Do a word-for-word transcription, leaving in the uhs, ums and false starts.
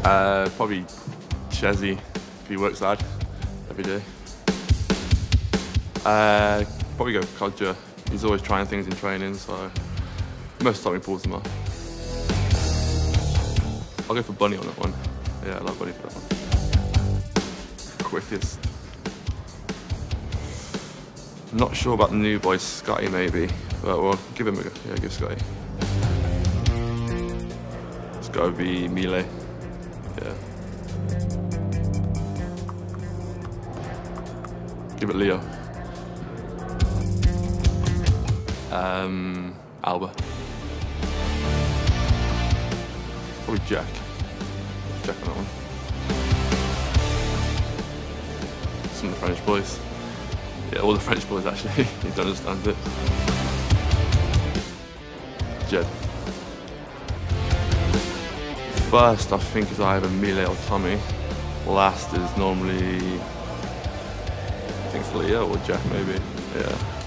Uh, probably Chezzy, if he works hard every day. Uh, probably go Codger. He's always trying things in training, so most of the time he pulls them off. I'll go for Bunny on that one. Yeah, I love Bunny for that one. Quickest. Not sure about the new boy, Scotty maybe, but we'll give him a go. Yeah, give Scotty. It's gotta be Melee. Yeah. Give it Leo. Um, Alba. Probably Jack. Jack on that one. Some of the French boys. Yeah, all the French boys actually. You don't understand it. Jed. First, I think is either Melee or Tommy. Last is normally, I think it's Leo or Jack maybe. Yeah.